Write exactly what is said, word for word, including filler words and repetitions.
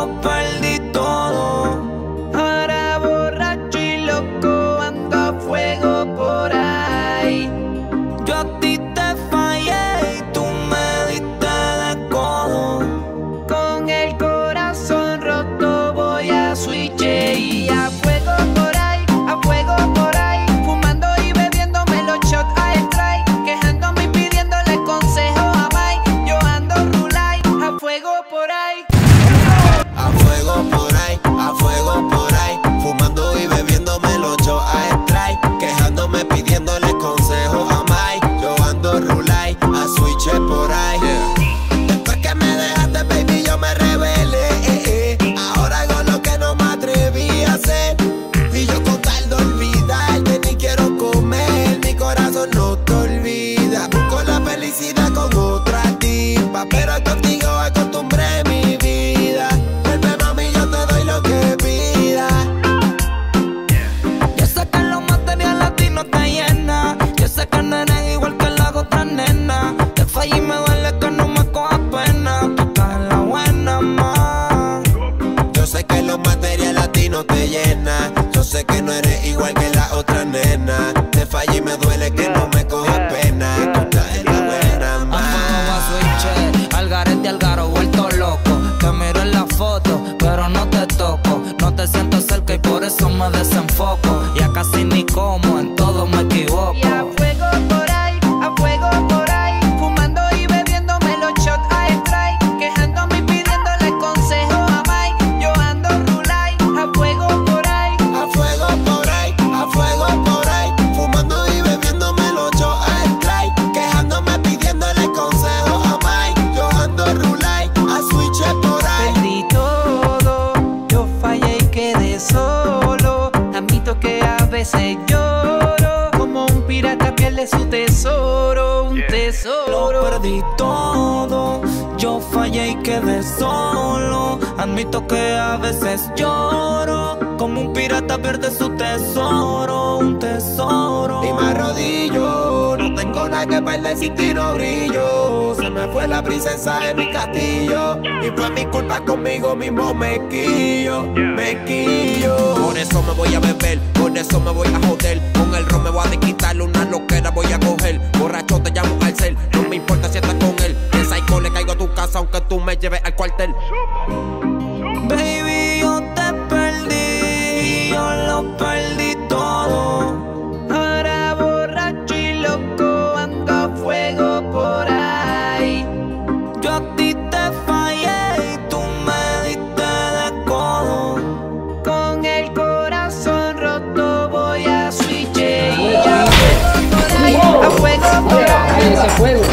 lo perdí todo. Ahora borracho y loco ando a fuego por ahí. Yo a ti te fallé y tú me diste de codo. Con el corazón roto voy a switch y a fuego por ahí, a fuego por ahí. Fumando y bebiéndome los shots a strike, quejándome y pidiéndole consejo a Mike. Yo ando rulay, a fuego por ahí. A fuego por ahí, a fuego por ahí. Fumando y bebiéndome los shots a strike, quejándome pidiéndole consejo a Mike. Yo ando rulay, a switch por ahí. Después que me dejaste, baby, yo me rebelé. eh, eh. Ahora hago lo que no me atreví a hacer. Y yo con tal de olvidarte, ni quiero comer. Mi corazón no te olvida. Busco la felicidad con otra tipa, pero contigo acostumbré mi vida. Vuelve, mami, yo te doy lo que pidas. Yo sé que lo material a ti no te llena. Yo sé que no eres igual que las otras nenas. Te fallé y me duele que no me cojas pena. Tú estás en la buena, más. Yo sé que lo material a ti no te llena. Yo sé que no eres igual que la otra nena. Te fallé y me duele que no me cojas pena. Tú estás en la buena, A fuego más. a switch, al garete al garo vuelto loco. Te miro en la foto, pero no te toco. No te siento cerca y por eso me desenfoco. Ya casi ni como, en todo me equivoco. Y a fuego por ahí, a fuego por ahí. Fumando y bebiéndome los shots a strike, quejándome y pidiéndole consejo a Mike. Yo ando rulay, a fuego por ahí. A fuego por ahí, a fuego por ahí. Fumando y bebiéndome los shots a strike, quejándome pidiéndole consejo a Mike. Yo ando rulay, a switch por ahí. Perdí todo, yo fallé y quedé solo. Admito que a veces lloro, como un pirata pierde su tesoro, un Lo tesoro. perdí todo, yo fallé y quedé solo. Admito que a veces lloro, como un pirata pierde su tesoro, un tesoro. Y me arrodillo, no tengo nada que perder sin ti no brillo. Se me fue la princesa de mi castillo y fue mi culpa, conmigo mismo me quillo, me quillo. Por eso me voy a beber, por eso me voy a joder. Con el ron me voy a quitarle una loquera voy a coger. Borracho te llamo al cel, no me importa si estás con él. En psycho le caigo a tu casa aunque tú me lleves al cuartel. Baby, yo te perdí, yo lo perdí todo. Ahora borracho y loco ando a fuego por ahí. Yo a ti te fallé y tú me diste de codo. Con el corazón roto voy a switch y a fuego por ahí, a fuego por ahí. Ese fuego.